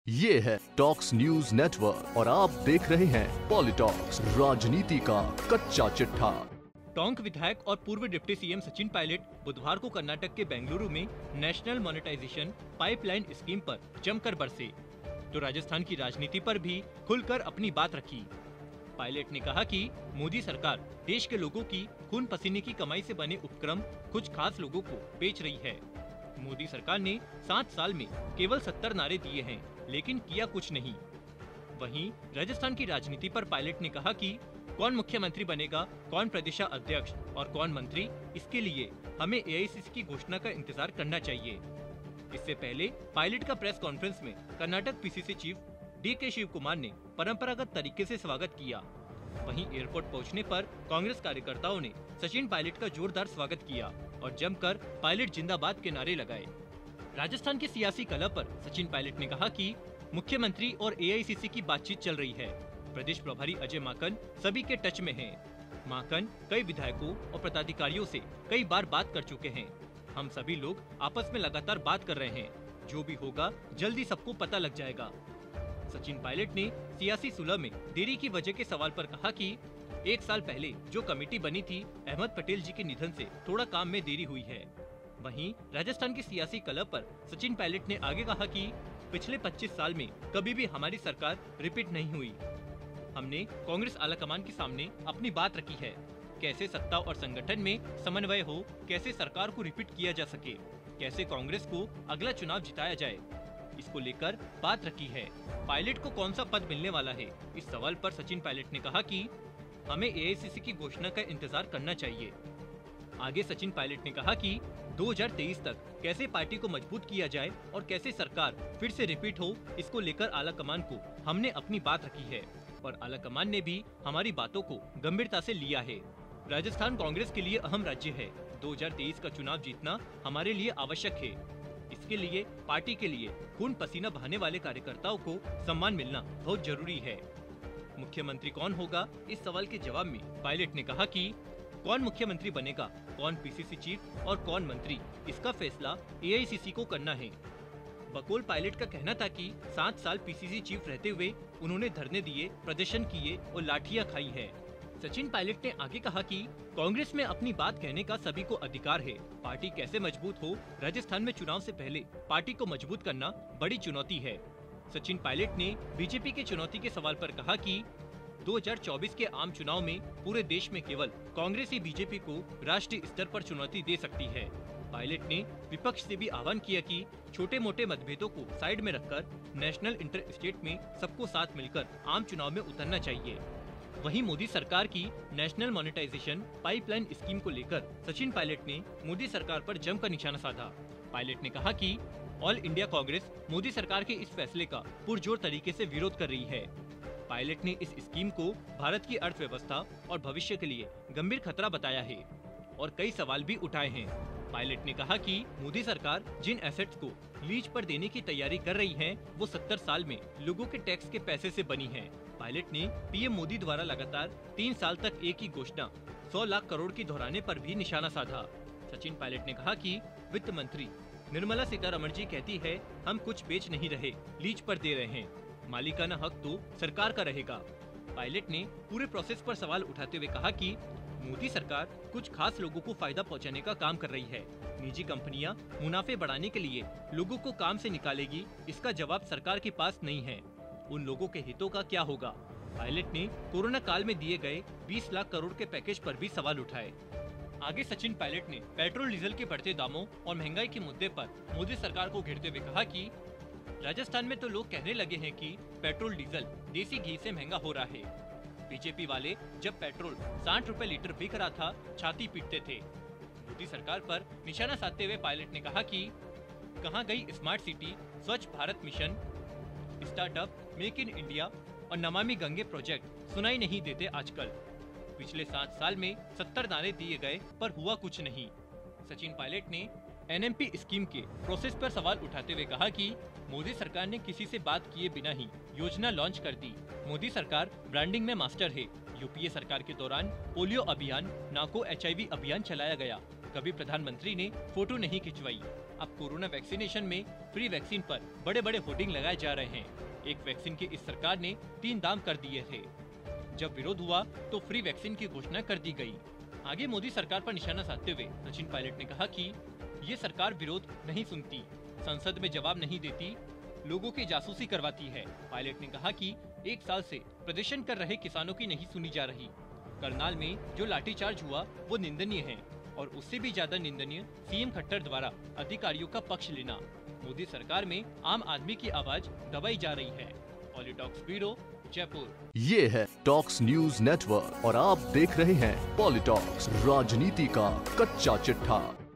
ये है talks news network और आप देख रहे हैं पॉलिटॉक्स, राजनीति का कच्चा चिट्ठा। टोंक विधायक और पूर्व डिप्टी सीएम सचिन पायलट बुधवार को कर्नाटक के बेंगलुरु में नेशनल मोनेटाइजेशन पाइपलाइन स्कीम पर जमकर बरसे, तो राजस्थान की राजनीति पर भी खुलकर अपनी बात रखी। पायलट ने कहा कि मोदी सरकार देश के लोगों की खून पसीने की कमाई से बने उपक्रम कुछ खास लोगों को बेच रही है। मोदी सरकार ने 7 साल में केवल 70 नारे दिए हैं, लेकिन किया कुछ नहीं। वहीं राजस्थान की राजनीति पर पायलट ने कहा कि कौन मुख्यमंत्री बनेगा, कौन प्रदेशाध्यक्ष और कौन मंत्री, इसके लिए हमें एआईसीसी की घोषणा का इंतजार करना चाहिए। इससे पहले पायलट का प्रेस कॉन्फ्रेंस में Karnataka PCC chief DK Shivakumar ने परंपरागत तरीके से स्वागत किया। वहीं एयरपोर्ट पहुंचने पर कांग्रेस कार्यकर्ताओं ने सचिन पायलट का जोरदार स्वागत किया और जमकर पायलट जिंदाबाद के नारे लगाए। राजस्थान की सियासी कला पर सचिन पायलट ने कहा कि मुख्यमंत्री और एआईसीसी की बातचीत चल रही है। प्रदेश प्रभारी अजय माकन सभी के टच में हैं। माकन कई विधायकों और पदाधिकारियों से कई बार बात कर चुके हैं। हम सभी लोग आपस में लगातार बात कर रहे हैं। जो भी होगा जल्दी सबको पता लग जाएगा। सचिन पायलट ने सियासी सुलह में देरी की वजह के सवाल पर कहा कि 1 साल पहले जो कमेटी बनी थी, अहमद पटेल जी के निधन से थोड़ा काम में देरी हुई है। वहीं राजस्थान की सियासी कला पर सचिन पायलट ने आगे कहा कि पिछले 25 साल में कभी भी हमारी सरकार रिपीट नहीं हुई। हमने कांग्रेस आलाकमान के सामने अपनी बात रखी है, कैसे सत्ता और संगठन में समन्वय हो, कैसे सरकार को रिपीट किया जा सके, कैसे कांग्रेस को अगला चुनाव जिताया जाए, इसको लेकर बात रखी है। पायलट को कौन सा पद मिलने वाला है, इस सवाल पर सचिन पायलट ने कहा कि हमें एआईसीसी की घोषणा का इंतजार करना चाहिए। आगे सचिन पायलट ने कहा कि 2023 तक कैसे पार्टी को मजबूत किया जाए और कैसे सरकार फिर से रिपीट हो, इसको लेकर आलाकमान को हमने अपनी बात रखी है और आलाकमान ने भी हमारी बातों को गंभीरता से लिया है। राजस्थान कांग्रेस के लिए अहम राज्य है। 2023 का चुनाव जीतना हमारे लिए आवश्यक है। इसके लिए पार्टी के लिए खून पसीना बहाने वाले कार्यकर्ताओं को सम्मान मिलना बहुत जरूरी है। मुख्यमंत्री कौन होगा, इस सवाल के जवाब में पायलट ने कहा कि कौन मुख्यमंत्री बनेगा, कौन पीसीसी चीफ और कौन मंत्री, इसका फैसला एआईसीसी को करना है। बकौल पायलट का कहना था कि 7 साल पीसीसी चीफ रहते हुए उन्होंने धरने दिए, प्रदर्शन किए और लाठियां खाई है। सचिन पायलट ने आगे कहा कि कांग्रेस में अपनी बात कहने का सभी को अधिकार है। पार्टी कैसे मजबूत हो, राजस्थान में चुनाव से पहले पार्टी को मजबूत करना बड़ी चुनौती है। सचिन पायलट ने बीजेपी की चुनौती के सवाल पर कहा कि 2024 के आम चुनाव में पूरे देश में केवल कांग्रेस ही बीजेपी को राष्ट्रीय स्तर पर चुनौती दे सकती है। पायलट ने विपक्ष से भी आह्वान किया कि छोटे मोटे मतभेदों को साइड में रखकर नेशनल इंटर स्टेट में सबको साथ मिलकर आम चुनाव में उतरना चाहिए। वहीं मोदी सरकार की नेशनल मोनेटाइजेशन पाइपलाइन स्कीम को लेकर सचिन पायलट ने मोदी सरकार पर जमकर निशाना साधा। पायलट ने कहा कि ऑल इंडिया कांग्रेस मोदी सरकार के इस फैसले का पुरजोर तरीके से विरोध कर रही है। पायलट ने इस स्कीम को भारत की अर्थव्यवस्था और भविष्य के लिए गंभीर खतरा बताया है और कई सवाल भी उठाए हैं। पायलट ने कहा कि मोदी सरकार जिन एसेट्स को लीज पर देने की तैयारी कर रही है, वो 70 साल में लोगों के टैक्स के पैसे से बनी है। पायलट ने पीएम मोदी द्वारा लगातार 3 साल तक एक ही घोषणा 100 लाख करोड़ की दोहराने पर भी निशाना साधा। सचिन पायलट ने कहा कि वित्त मंत्री निर्मला सीतारमण जी कहती है, हम कुछ बेच नहीं रहे, लीज पर दे रहे हैं, मालिकाना हक तो सरकार का रहेगा। पायलट ने पूरे प्रोसेस पर सवाल उठाते हुए कहा कि मोदी सरकार कुछ खास लोगों को फायदा पहुंचाने का काम कर रही है। निजी कंपनियां मुनाफे बढ़ाने के लिए लोगों को काम से निकालेगी, इसका जवाब सरकार के पास नहीं है। उन लोगों के हितों का क्या होगा? पायलट ने कोरोना काल में दिए गए 20 लाख करोड़ के पैकेज पर भी सवाल उठाए। आगे सचिन पायलट ने पेट्रोल डीजल के बढ़ते दामों और महंगाई के मुद्दे पर मोदी सरकार को घेरते हुए कहा कि राजस्थान में तो लोग कहने लगे हैं कि पेट्रोल डीजल देसी घी से महंगा हो रहा है। बीजेपी वाले जब पेट्रोल 60 रुपए लीटर बिक रहा था, छाती पीटते थे। मोदी सरकार पर निशाना साधते हुए पायलट ने कहा कि कहां गई smart city, Swachh Bharat mission, startup, make in India और नमामि गंगे प्रोजेक्ट सुनाई नहीं देते आजकल। पिछले 7 साल में 70 नारे दिए गए पर हुआ कुछ नहीं। सचिन पायलट ने एनएमपी स्कीम के प्रोसेस पर सवाल उठाते हुए कहा कि मोदी सरकार ने किसी से बात किए बिना ही योजना लॉन्च कर दी। मोदी सरकार ब्रांडिंग में मास्टर है। यूपीए सरकार के दौरान पोलियो अभियान, नाको HIV अभियान चलाया गया। कभी प्रधानमंत्री ने फोटो नहीं खिंचवाई। अब कोरोना वैक्सीनेशन में फ्री वैक्सीन पर बड़े बड़े होर्डिंग लगाए जा रहे हैं। एक वैक्सीन के इस सरकार ने 3 दाम कर दिए थे। जब विरोध हुआ तो फ्री वैक्सीन की घोषणा कर दी गई। आगे मोदी सरकार पर निशाना साधते हुए सचिन पायलट ने कहा कि ये सरकार विरोध नहीं सुनती, संसद में जवाब नहीं देती, लोगों की जासूसी करवाती है। पायलट ने कहा कि 1 साल से प्रदर्शन कर रहे किसानों की नहीं सुनी जा रही। करनाल में जो लाठीचार्ज हुआ वो निंदनीय है और उससे भी ज्यादा निंदनीय सीएम खट्टर द्वारा अधिकारियों का पक्ष लेना। मोदी सरकार में आम आदमी की आवाज दबाई जा रही है। Politalks bureau, Jaipur. ये है टॉक्स न्यूज नेटवर्क और आप देख रहे हैं पॉलिटॉक्स, राजनीति का कच्चा चिट्ठा।